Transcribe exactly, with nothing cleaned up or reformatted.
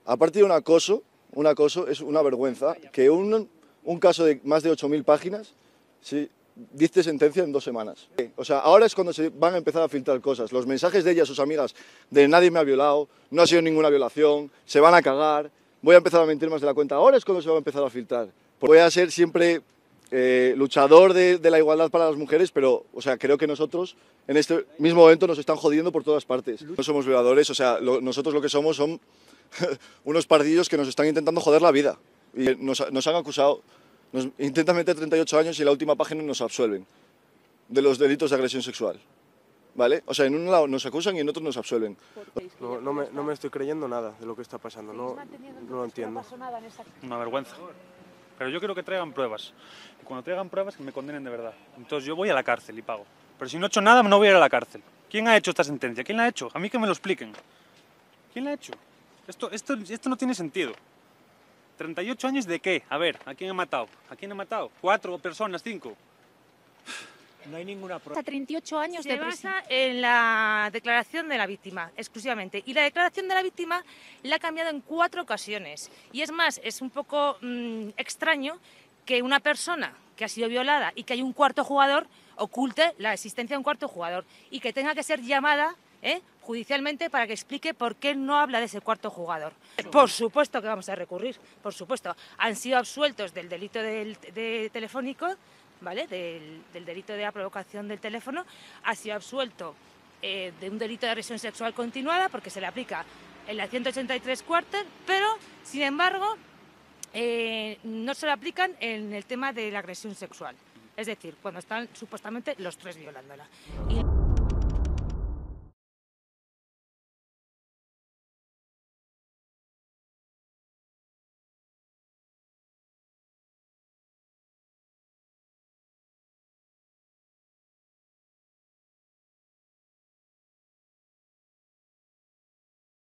aparte de un acoso, un acoso es una vergüenza que un, un caso de más de ocho mil páginas sí, dicte sentencia en dos semanas. O sea, ahora es cuando se van a empezar a filtrar cosas. Los mensajes de ella, sus amigas, de nadie me ha violado, no ha sido ninguna violación, se van a cagar, voy a empezar a mentir más de la cuenta. Ahora es cuando se va a empezar a filtrar. Voy a ser siempre eh, luchador de, de la igualdad para las mujeres, pero o sea, creo que nosotros en este mismo momento nos están jodiendo por todas partes. No somos violadores, o sea, lo, nosotros lo que somos son unos pardillos que nos están intentando joder la vida. Y nos, nos han acusado, nos intentan meter treinta y ocho años y en la última página nos absuelven de los delitos de agresión sexual. ¿Vale? O sea, en un lado nos acusan y en otro nos absuelven. No, no, me, no me estoy creyendo nada de lo que está pasando, no, no lo entiendo. Una vergüenza. Pero yo quiero que traigan pruebas. Y cuando traigan pruebas, que me condenen de verdad. Entonces yo voy a la cárcel y pago. Pero si no he hecho nada, no voy a ir a la cárcel. ¿Quién ha hecho esta sentencia? ¿Quién la ha hecho? A mí que me lo expliquen. ¿Quién la ha hecho? Esto, esto, esto no tiene sentido. ¿treinta y ocho años de qué? A ver, ¿a quién he matado? ¿A quién he matado? ¿Cuatro personas? ¿Cinco? No hay ninguna prueba. Hasta treinta y ocho años Se de prisión. basa en la declaración de la víctima, exclusivamente. Y la declaración de la víctima la ha cambiado en cuatro ocasiones. Y es más, es un poco mmm, extraño que una persona que ha sido violada y que hay un cuarto jugador oculte la existencia de un cuarto jugador y que tenga que ser llamada ¿eh? judicialmente para que explique por qué no habla de ese cuarto jugador. Por supuesto que vamos a recurrir, por supuesto. Han sido absueltos del delito del, de telefónico, ¿vale? Del, del delito de la provocación del teléfono, ha sido absuelto eh, de un delito de agresión sexual continuada porque se le aplica en la ciento ochenta y tres cuarter, pero sin embargo eh, no se le aplican en el tema de la agresión sexual, es decir, cuando están supuestamente los tres violándola. Y